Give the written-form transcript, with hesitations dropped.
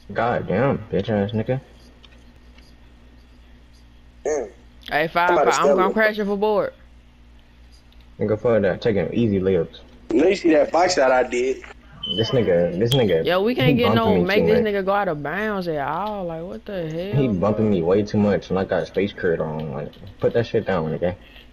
God damn, bitch ass nigga. Damn. Hey, I'm about to I'm step gonna with crash it for board. Nigga for that taking easy layups. you. Know you see that bike shot I did. This nigga, Yo, we he can't get bumping no me too make this much. nigga go out of bounds at all. Like, what the He hell, bumping bro? me way too much, and I got space curd on. Like, put that shit down, nigga.